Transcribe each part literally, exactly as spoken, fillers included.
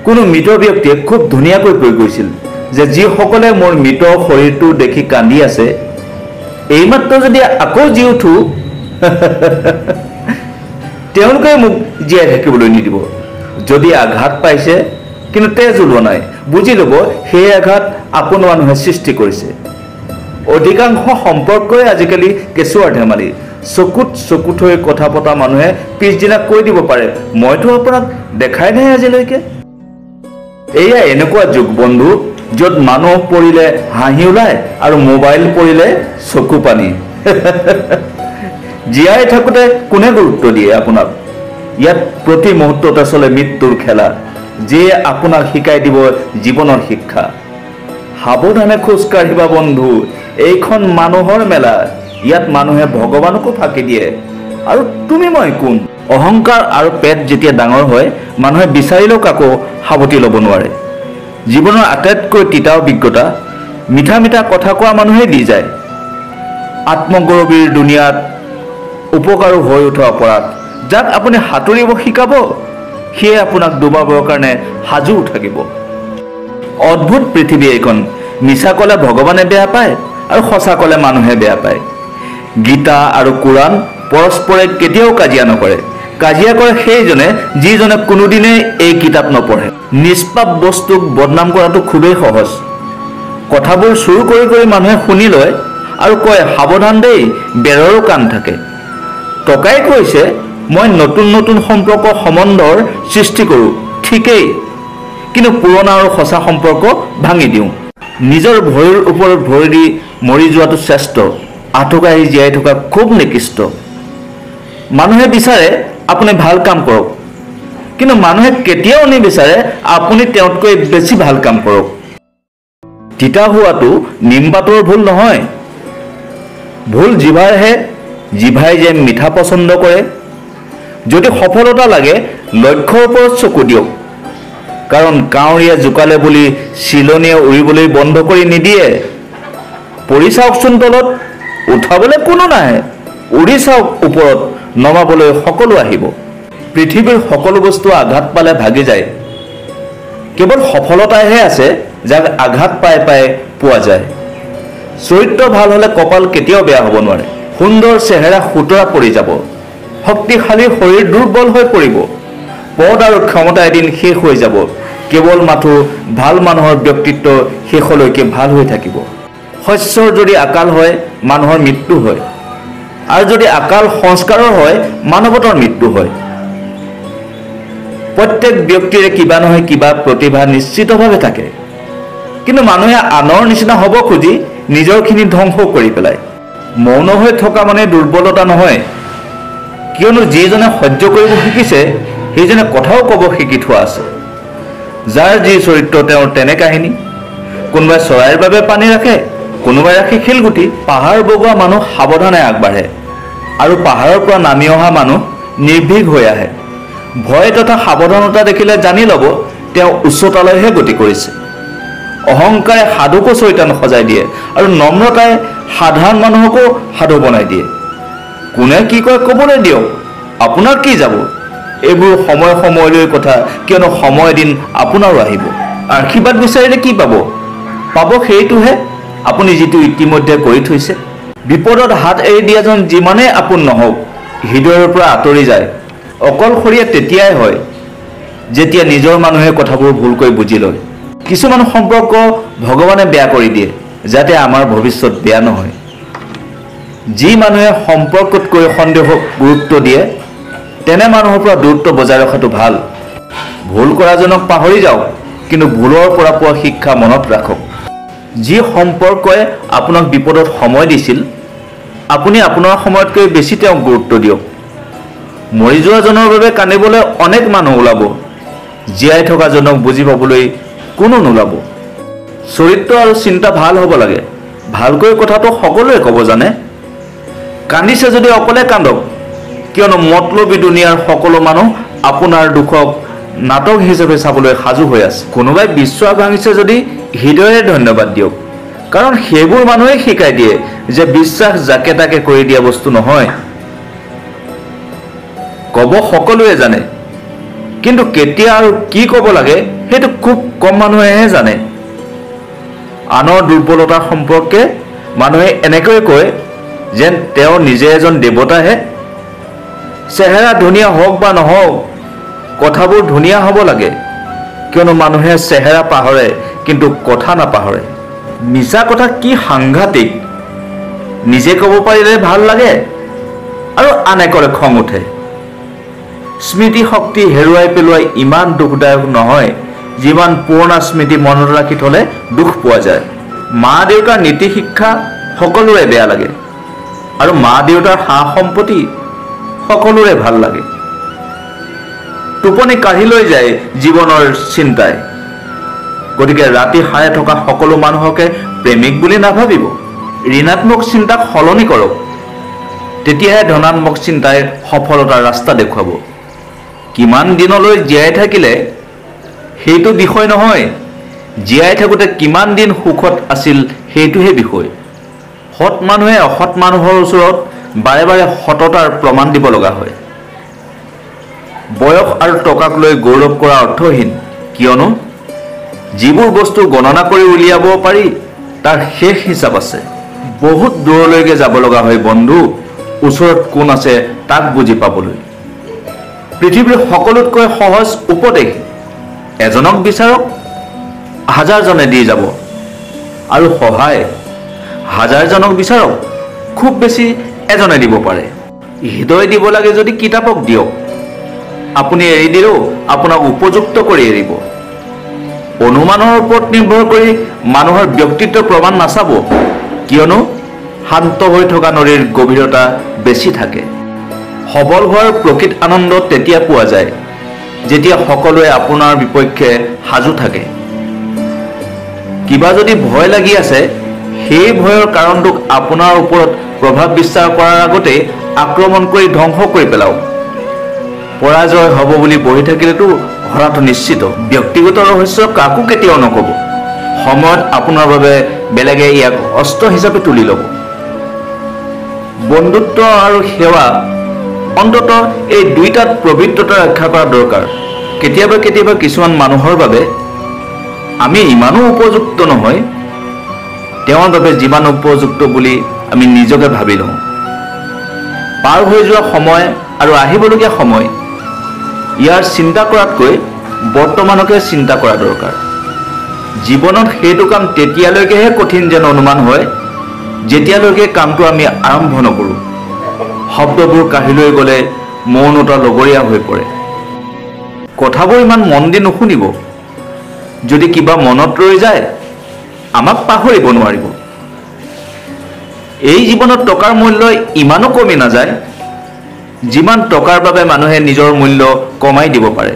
কোনো মৃত ব্যক্তিয়ে খুব ধুনীয়াকৈ কৈ গৈছিল যে যিসকলে মোৰ মৃত শৰীৰটো দেখি কান্দি আছে এইমাত্ৰ যদি আকৌ জি উঠো তেওঁলোকে মোক জীয়াই থাকিবলৈ নিদিব। যদি আঘাত পাইছে কিন্তু তেজ ওলোৱা নাই বুজি ল'ব সেই আঘাত আপোন মানুহে সৃষ্টি কৰিছে। অধিকাংশ সম্পৰ্কই আজিকালি কেঁচুৱাৰ ধেমালি। চকুত চকুত হৈ কথা পতা মানুহে পিছদিনা কৈ দিব পাৰে মইতো আপোনাক দেখাই নাই আজিলৈকে। এয়া এনেকুৱা যুগ বন্ধু য'ত মানুহ পৰিলে হাঁহি ওলায় আৰু মোবাইল পৰিলে চকু পানী। জীয়াই থাকোঁতে কোনে গুৰুত্ব দিয়ে আপোনাক? ইয়াত প্ৰতি মুহূৰ্ততে চলে মৃত্যুৰ খেলা, যিয়ে আপোনাক শিকাই দিব জীৱনৰ শিক্ষা। সাৱধানে খোজ কাঢ়িবা বন্ধু, এইখন মানুহৰ মেলা। ইয়াত মানুহে ভগৱানকো ফাঁকি দিয়ে আৰু তুমি মই কোন? অহংকাৰ আৰু পেট যেতিয়া ডাঙৰ হয় মানুহে বিচাৰিলেও কাকো সাৱটি ল'ব নোৱাৰে। জীৱনৰ আটাইতকৈ তিতা অভিজ্ঞতা মিঠা মিঠা কথা কোৱা মানুহে দি যায়। আত্মগৌৰৱীৰ দুনিয়াত উপকাৰো হৈ উঠা অপৰাধ। যাক আপুনি সাঁতুৰিব শিকাব সিয়ে আপোনাক ডুবাবৰ কাৰণে সাজু থাকিব। অদ্ভুত পৃথিৱী এইখন। মিছা ক'লে ভগৱানে বেয়া পায় আৰু সঁচা ক'লে মানুহে বেয়া পায়। গীতা আৰু কোৰাণ পৰস্পৰে কেতিয়াও কাজিয়া নকৰে। কাজিয়া কৰে সেইজনে যিজনে কোনোদিনেই এই কিতাপ নপঢ়ে। নিষ্পাপ বস্তুক বদনাম কৰাটো খুবেই সহজ। কথাবোৰ চুৰ কৰি কৰি মানুহে শুনি লয় আৰু কয় সাৱধান দেই বেৰৰো কাণ থাকে। টকাই কৈছে মই নতুন নতুন সম্পৰ্ক সম্বন্ধৰ সৃষ্টি কৰোঁ ঠিকেই, কিন্তু পুৰণা আৰু সঁচা সম্পৰ্ক ভাঙি দিওঁ। নিজৰ ভৰিৰ ওপৰত ভৰি দি মৰি যোৱাটো শ্ৰেষ্ঠ, আঁঠুকাঢ়ি জীয়াই থকা খুব নিকৃষ্ট। মানুহে বিচাৰে আপুনি ভাল কাম কৰক, কিন্তু মানুহে কেতিয়াও নিবিচাৰে আপুনি তেওঁতকৈ বেছি ভাল কাম কৰক। তিতা হোৱাটো নিমপাতৰ ভুল নহয়, ভুল জিভাৰহে। জিভাই যে মিঠা পচন্দ কৰে। যদি সফলতা লাগে লক্ষ্যৰ ওপৰত চকু দিয়ক, কাৰণ কাউৰীয়ে জোকালে বুলি চিলনীয়ে উৰিবলৈ বন্ধ কৰি নিদিয়ে। পৰি চাওকচোন তলত, উঠাবলৈ কোনো নাহে। উৰি চাওক ওপৰত, নমাবলৈ সকলো আহিব। পৃথিৱীৰ সকলো বস্তু আঘাত পালে ভাগি যায়, কেৱল সফলতাইহে আছে যাক আঘাত পাই পাই পোৱা যায়। চৰিত্ৰ ভাল হ'লে কপাল কেতিয়াও বেয়া হ'ব নোৱাৰে। সুন্দৰ চেহেৰা সুতৰা পৰি যাব, শক্তিশালী শৰীৰ দুৰ্বল হৈ পৰিব। পদ আৰু ক্ষমতা এদিন শেষ হৈ যাব, কেৱল মাথো ভাল মানুহৰ ব্যক্তিত্ব শেষলৈকে ভাল হৈ থাকিব। শস্যৰ যদি আকাল হয় মানুহৰ মৃত্যু হয়, আৰু যদি আকাল সংস্কাৰৰ হয় মানৱতাৰ মৃত্যু হয়। প্ৰত্যেক ব্যক্তিৰে কিবা নহয় কিবা প্ৰতিভা নিশ্চিতভাৱে থাকে, কিন্তু মানুহে আনৰ নিচিনা হ'ব খুজি নিজৰখিনি ধ্বংস কৰি পেলায়। মৌন হৈ থকা মানে দুৰ্বলতা নহয়, কিয়নো যিজনে সহ্য কৰিব শিকিছে সেইজনে কথাও ক'ব শিকি থোৱা আছে। যাৰ যি চৰিত্ৰ তেওঁৰ তেনে কাহিনী। কোনোবাই চৰাইৰ বাবে পানী ৰাখে, কোনোবাই ৰাখে শিলগুটি। পাহাৰ বগোৱা মানুহ সাৱধানে আগবাঢ়ে আৰু পাহাৰৰ পৰা নামি অহা মানুহ নিৰ্ভীক হৈ আহে। ভয় তথা সাৱধানতা দেখিলে জানি ল'ব তেওঁ উচ্চতালৈহে গতি কৰিছে। অহংকাৰে সাধুকো চৈতান সজাই দিয়ে আৰু নম্ৰতাই সাধাৰণ মানুহকো সাধু বনাই দিয়ে। কোনে কি কয় ক'বলৈ দিয়ক, আপোনাৰ কি যাব? এইবোৰ সময় সময়লৈ কথা, কিয়নো সময় দিন আপোনাৰো আহিব। আশীৰ্বাদ বিচাৰিলে কি পাব? পাব সেইটোহে আপুনি যিটো ইতিমধ্যে কৰি থৈছে। বিপদত হাত এৰি দিয়াজন যিমানেই আপোন নহওক হৃদয়ৰ পৰা আঁতৰি যায়। অকলশৰীয়া তেতিয়াই হয় যেতিয়া নিজৰ মানুহে কথাবোৰ ভুলকৈ বুজি লয়। কিছুমান সম্পৰ্ক ভগৱানে বেয়া কৰি দিয়ে যাতে আমাৰ ভৱিষ্যত বেয়া নহয়। যি মানুহে সম্পৰ্কতকৈ সন্দেহক গুৰুত্ব দিয়ে তেনে মানুহৰ পৰা দূৰত্ব বজাই ৰখাটো ভাল। ভুল কৰাজনক পাহৰি যাওক, কিন্তু ভুলৰ পৰা পোৱা শিক্ষা মনত ৰাখক। যি সম্পৰ্কই আপোনাক বিপদত সময় দিছিল আপুনি আপোনাৰ সময়তকৈ বেছি তেওঁক গুৰুত্ব দিয়ক। মৰি যোৱাজনৰ বাবে কান্দিবলৈ অনেক মানুহ ওলাব, জীয়াই থকাজনক বুজি পাবলৈ কোনো নোলাব। চৰিত্ৰ আৰু চিন্তা ভাল হ'ব লাগে। ভালকৈ কথাটো সকলোৱে ক'ব জানে। কান্দিছে যদি অকলে কান্দক, কিয়নো মতলবী দুনিয়াৰ সকলো মানুহ আপোনাৰ দুখক নাটক হিচাপে চাবলৈ সাজু হৈ আছে। কোনোবাই বিশ্বাস ভাঙিছে যদি হৃদয়েৰে ধন্যবাদ দিয়ক, কাৰণ সেইবোৰ মানুহে শিকাই দিয়ে যে বিশ্বাস যাকে তাকে কৰি দিয়া বস্তু নহয়। ক'ব সকলোৱে জানে, কিন্তু কেতিয়া আৰু কি ক'ব লাগে সেইটো খুব কম মানুহেহে জানে। আনৰ দুৰ্বলতা সম্পৰ্কে মানুহে এনেকৈ কয় যেন তেওঁ নিজে এজন দেৱতাহে। চেহেৰা ধুনীয়া হওক বা নহওক, কথাবোৰ ধুনীয়া হ'ব লাগে, কিয়নো মানুহে চেহেৰা পাহৰে কিন্তু কথা নাপাহৰে। মিছা কথা কি সাংঘাতিক, নিজে ক'ব পাৰিলে ভাল লাগে আৰু আনে ক'লে খং উঠে। স্মৃতি শক্তি হেৰুৱাই পেলোৱাই ইমান দুখদায়ক নহয় যিমান পুৰণা স্মৃতি মনত ৰাখি থ'লে দুখ পোৱা যায়। মা দেউতাৰ নীতি শিক্ষা সকলোৰে বেয়া লাগে আৰু মা দেউতাৰ সা সম্পত্তি সকলোৰে ভাল লাগে। টোপনি কাঢ়ি লৈ যায় জীৱনৰ চিন্তাই। গতিকে ৰাতি সাৰে থকা সকলো মানুহকে প্ৰেমিক বুলি নাভাবিব। ঋণাত্মক চিন্তাক সলনি কৰক, তেতিয়াহে ধনাত্মক চিন্তাই সফলতাৰ ৰাস্তা দেখুৱাব। কিমান দিনলৈ জীয়াই থাকিলে সেইটো বিষয় নহয়, জীয়াই থাকোঁতে কিমান দিন সুখত আছিল সেইটোহে বিষয়। সৎ মানুহে অসৎ মানুহৰ ওচৰত বাৰে বাৰে সততাৰ প্ৰমাণ দিব লগা হয়। বয়স আৰু টকাক লৈ গৌৰৱ কৰা অৰ্থহীন, কিয়নো যিবোৰ বস্তু গণনা কৰি উলিয়াব পাৰি তাৰ শেষ হিচাপ আছে। বহুত দূৰলৈকে যাব লগা হয় বন্ধু, ওচৰত কোন আছে তাক বুজি পাবলৈ। পৃথিৱীৰ সকলোতকৈ সহজ উপদেশ, এজনক বিচাৰক, হাজাৰজনে দি যাব। আৰু সহায়, হাজাৰজনক বিচাৰক, খুব বেছি এজনে দিব পাৰে। হৃদয় দিব লাগে যদি কিতাপক দিয়ক, আপুনি এৰি দিলেও আপোনাক উপযুক্ত কৰি এৰিব। অনুমানৰ ওপৰত নিৰ্ভৰ কৰি মানুহৰ ব্যক্তিত্ব প্ৰমাণ নাচাব, কিয়নো শান্ত হৈ থকা নদীৰ গভীৰতা বেছি থাকে। সবল হোৱাৰ প্ৰকৃত আনন্দ তেতিয়া পোৱা যায় যেতিয়া সকলোৱে আপোনাৰ বিপক্ষে সাজু থাকে। কিবা যদি ভয় লাগি আছে, সেই ভয়ৰ কাৰণটোক আপোনাৰ ওপৰত প্ৰভাৱ বিস্তাৰ কৰাৰ আগতে আক্ৰমণ কৰি ধ্বংস কৰি পেলাওক। পৰাজয় হ'ব বুলি বহি থাকিলেতো হৰাটো নিশ্চিত। ব্যক্তিগত ৰহস্য কাকো কেতিয়াও নক'ব। সময়ত আপোনাৰ বাবে বেলেগে ইয়াক অস্ত্ৰ হিচাপে তুলি ল'ব। বন্ধুত্ব আৰু সেৱা, অন্ততঃ এই দুইটাত পবিত্ৰতা ৰক্ষা কৰা দৰকাৰ। কেতিয়াবা কেতিয়াবা কিছুমান মানুহৰ বাবে আমি ইমানো উপযুক্ত নহয়, তেওঁৰ বাবে যিমান উপযুক্ত বুলি আমি নিজকে ভাবি লওঁ। পাৰ হৈ যোৱা সময় আৰু আহিবলগীয়া সময়, ইয়াৰ চিন্তা কৰাতকৈ বৰ্তমানকে চিন্তা কৰা দৰকাৰ। জীৱনত সেইটো কাম তেতিয়ালৈকেহে কঠিন যেন অনুমান হয় যেতিয়ালৈকে কামটো আমি আৰম্ভ নকৰোঁ। শব্দবোৰ কাঢ়ি লৈ গ'লে মৌনতা লগৰীয়া হৈ পৰে। কথাবোৰ ইমান মন দি নুশুনিব। যদি কিবা মনত ৰৈ যায়, আমাক পাহৰিব নোৱাৰিব। এই জীৱনত টকাৰ মূল্য ইমানো কমি নাযায় যিমান টকাৰ বাবে মানুহে নিজৰ মূল্য কমাই দিব পাৰে।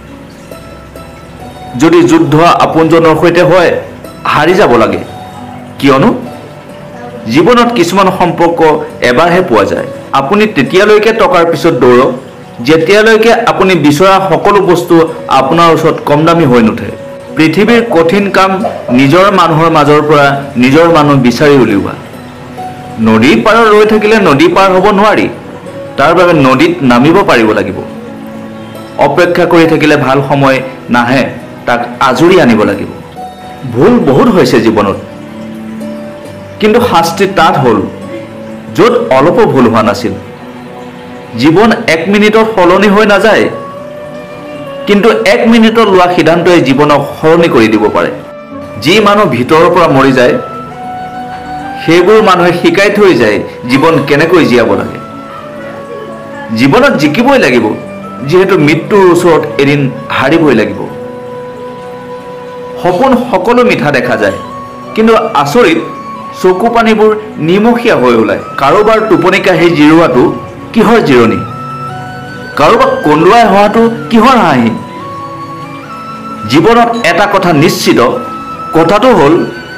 যদি যুদ্ধ আপোনজনৰ সৈতে হয়, হাৰি যাব লাগে, কিয়নো জীৱনত কিছুমান সম্পৰ্ক এবাৰহে পোৱা যায়। আপুনি তেতিয়ালৈকে টকাৰ পিছত দৌৰক যেতিয়ালৈকে আপুনি বিচৰা সকলো বস্তু আপোনাৰ ওচৰত কম দামী হৈ নুঠে। পৃথিৱীৰ কঠিন কাম নিজৰ মানুহৰ মাজৰ পৰা নিজৰ মানুহ বিচাৰি উলিওৱা। নদীৰ পাৰত ৰৈ থাকিলে নদী পাৰ হ'ব নোৱাৰি, তাৰ বাবে নদীত নামিব পাৰিব লাগিব। অপেক্ষা কৰি থাকিলে ভাল সময় নাহে, তাক আজৰি আনিব লাগিব। ভুল বহুত হৈছে জীৱনত, কিন্তু শাস্তি তাত হ'ল য'ত অলপো ভুল হোৱা নাছিল। জীৱন এক মিনিটত সলনি হৈ নাযায়, কিন্তু এক মিনিটত লোৱা সিদ্ধান্তই জীৱনক সলনি কৰি দিব পাৰে। যি মানুহ ভিতৰৰ পৰা মৰি যায়, সেইবোৰ মানুহে শিকাই থৈ যায় জীৱন কেনেকৈ জীয়াব লাগে। জীৱনত জিকিবই লাগিব, যিহেতু মৃত্যুৰ ওচৰত এদিন হাৰিবই লাগিব। সপোন সকলো মিঠা দেখা যায়, কিন্তু আচৰিত চকু পানীবোৰ নিমখীয়া হৈ ওলায়। কাৰোবাৰ টোপনি কাঢ়ি জিৰোৱাটো কিহৰ জিৰণি, কাৰোবাক কন্দুৱাই হোৱাটো কিহৰ হাঁহি। জীৱনত এটা কথা নিশ্চিত, কথাটো হ'ল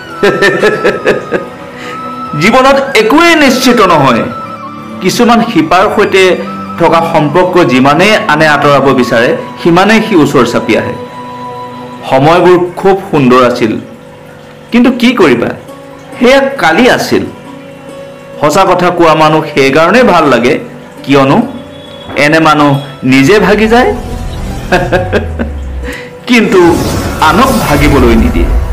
জীৱনত একোৱেই নিশ্চিত নহয়। কিছুমান শিপাৰ সৈতে থকা সম্পৰ্ক যিমানেই আনে আঁতৰাব বিচাৰে, সিমানেই সি ওচৰ চাপি আহে। সময়বোৰ খুব সুন্দৰ আছিল, কিন্তু কি কৰিবা, সেয়া কালি আছিল। সঁচা কথা কোৱা মানুহ সেইকাৰণেই ভাল লাগে, কিয়নো এনে মানুহ নিজে ভাগি যায় কিন্তু আনক ভাগিবলৈ নিদিয়ে।